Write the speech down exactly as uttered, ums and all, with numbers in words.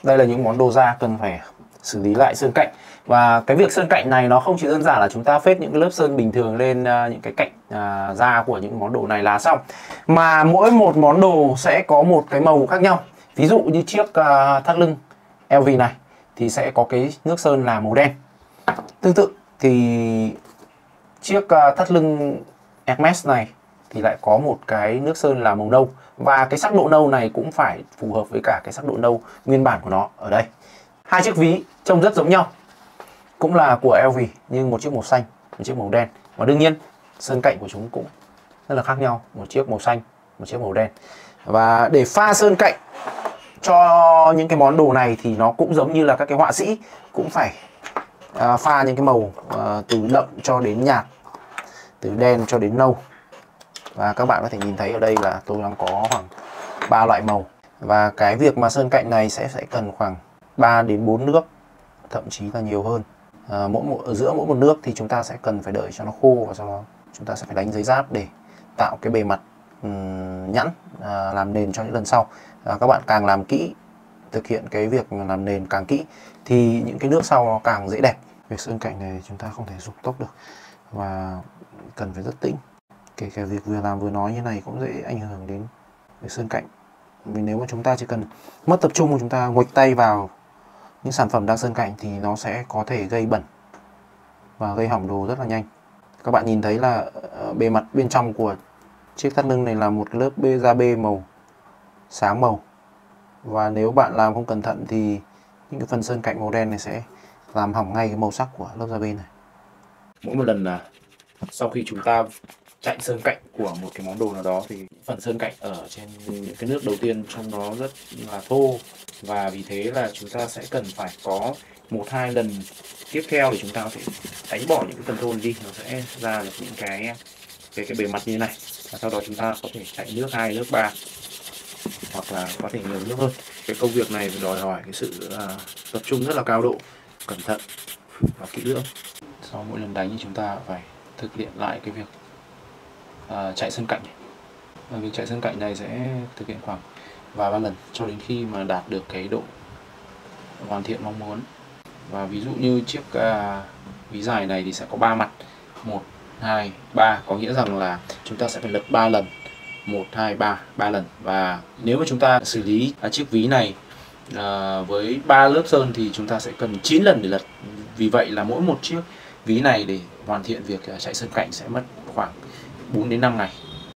Đây là những món đồ da cần phải xử lý lại sơn cạnh. Và cái việc sơn cạnh này nó không chỉ đơn giản là chúng ta phết những cái lớp sơn bình thường lên uh, những cái cạnh uh, da của những món đồ này là xong, mà mỗi một món đồ sẽ có một cái màu khác nhau. Ví dụ như chiếc uh, thắt lưng L V này thì sẽ có cái nước sơn là màu đen. Tương tự thì chiếc uh, thắt lưng Hermes này thì lại có một cái nước sơn là màu nâu, và cái sắc độ nâu này cũng phải phù hợp với cả cái sắc độ nâu nguyên bản của nó ở đây. Hai chiếc ví trông rất giống nhau, cũng là của L V, nhưng một chiếc màu xanh, một chiếc màu đen, và đương nhiên sơn cạnh của chúng cũng rất là khác nhau, một chiếc màu xanh, một chiếc màu đen. Và để pha sơn cạnh cho những cái món đồ này thì nó cũng giống như là các cái họa sĩ cũng phải à, pha những cái màu à, từ đậm cho đến nhạt, từ đen cho đến nâu. Và các bạn có thể nhìn thấy ở đây là tôi đang có khoảng ba loại màu. Và cái việc mà sơn cạnh này sẽ sẽ cần khoảng ba đến bốn nước, thậm chí là nhiều hơn. À, mỗi một ở giữa mỗi một nước thì chúng ta sẽ cần phải đợi cho nó khô, và sau đó chúng ta sẽ phải đánh giấy giáp để tạo cái bề mặt um, nhẵn, à, làm nền cho những lần sau. À, các bạn càng làm kỹ, thực hiện cái việc làm nền càng kỹ thì những cái nước sau nó càng dễ đẹp. Việc sơn cạnh này chúng ta không thể dục tốc được và cần phải rất tĩnh. Kể cả việc vừa làm vừa nói như này cũng dễ ảnh hưởng đến việc sơn cạnh. Vì nếu mà chúng ta chỉ cần mất tập trung, chúng ta nguệch tay vào những sản phẩm đang sơn cạnh thì nó sẽ có thể gây bẩn và gây hỏng đồ rất là nhanh. Các bạn nhìn thấy là bề mặt bên trong của chiếc thắt lưng này là một lớp da bê màu sáng màu, và nếu bạn làm không cẩn thận thì những cái phần sơn cạnh màu đen này sẽ làm hỏng ngay cái màu sắc của lớp da bê này. Mỗi một lần là sau khi chúng ta chạy sơn cạnh của một cái món đồ nào đó thì phần sơn cạnh ở trên những cái nước đầu tiên trong nó rất là thô, và vì thế là chúng ta sẽ cần phải có một hai lần tiếp theo để chúng ta có thể đánh bỏ những cái phần thô đi, nó sẽ ra được những cái cái cái bề mặt như thế này, và sau đó chúng ta có thể chạy nước hai, nước ba, hoặc là có thể nhiều nước hơn. Cái công việc này đòi hỏi cái sự uh, tập trung rất là cao độ, cẩn thận và kỹ lưỡng. Sau mỗi lần đánh thì chúng ta phải thực hiện lại cái việc uh, chạy sơn cạnh này. Và việc chạy sơn cạnh này sẽ thực hiện khoảng vài ba lần cho đến khi mà đạt được cái độ hoàn thiện mong muốn. Và ví dụ như chiếc uh, ví dài này thì sẽ có ba mặt, một, hai, ba, có nghĩa rằng là chúng ta sẽ phải lật ba lần, một, hai, ba, ba lần. Và nếu mà chúng ta xử lý uh, chiếc ví này uh, với ba lớp sơn thì chúng ta sẽ cần chín lần để lật. Vì vậy là mỗi một chiếc ví này để hoàn thiện việc uh, chạy sơn cạnh sẽ mất khoảng bốn đến năm ngày.